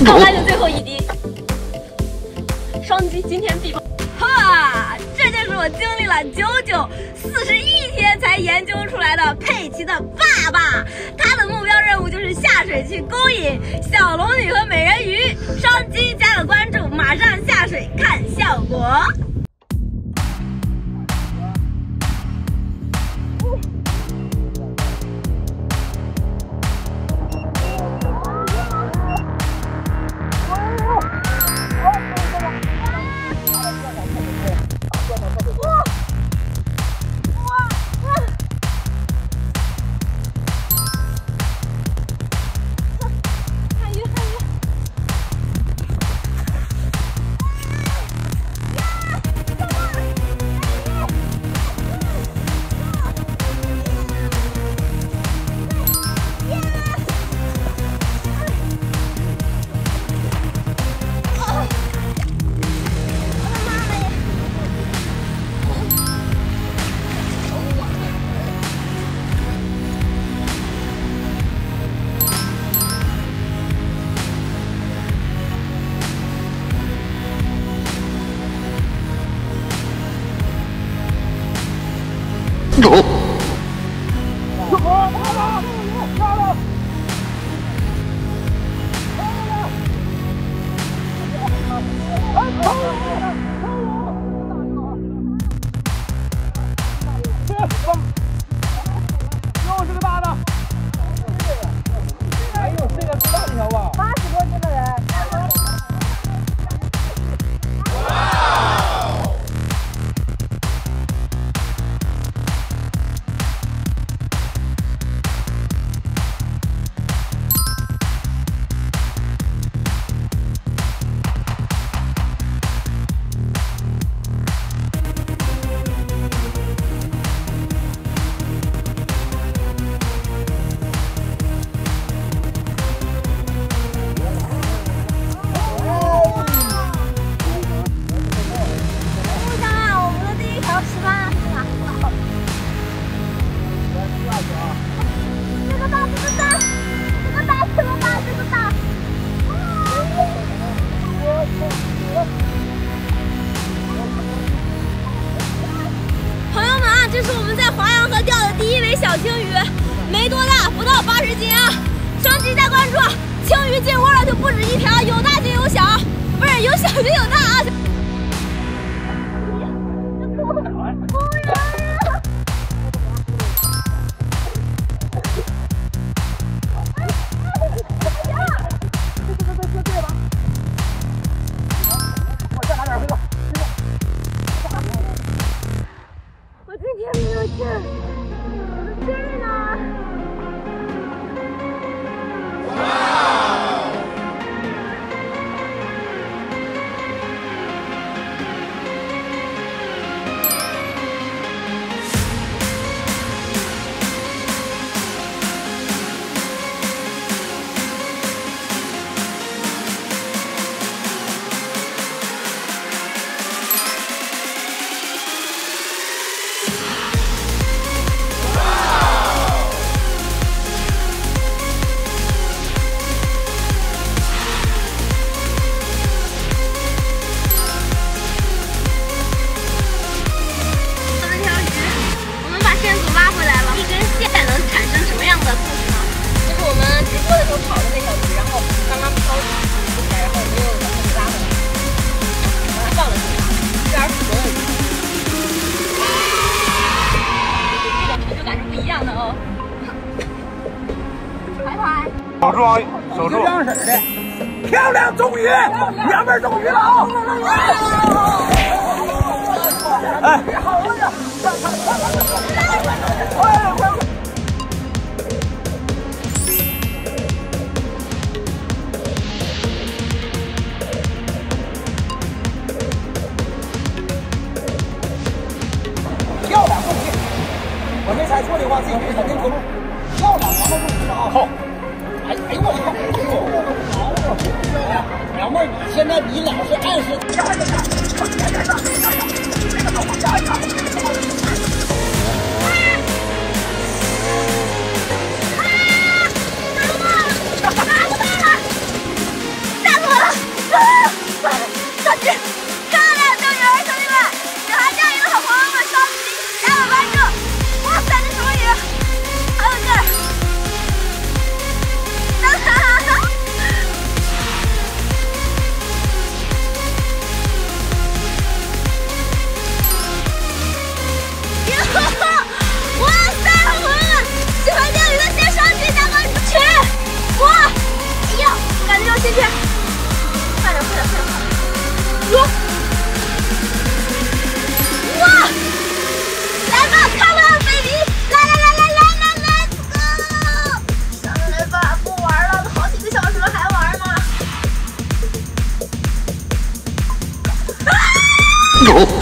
上来就最后一滴。双击今天必爆！哈，这就是我经历了整整41天才研究出来的佩奇的爸爸。他的目标任务就是下水去勾引小龙女和美人鱼。双击加个关注，马上下水看效果。 又是个大的，哎呦，这个是大条吧？80多斤的人。 这是我们在华阳河钓的第一尾小青鱼，没多大，不到80斤啊！双击加关注，青鱼进窝了就不止一条，有大就有小，不是有小就有大啊！我今天没有劲儿，我的劲儿呢？ 守住啊！守住！这样式的，漂亮，中鱼，两边中鱼了啊！哎，漂亮，中鱼！我没猜错的话，这鱼肯定中。漂亮，然后中鱼了啊！好。 哎呦我靠！老妹儿，你现在你俩是暗示。 大有。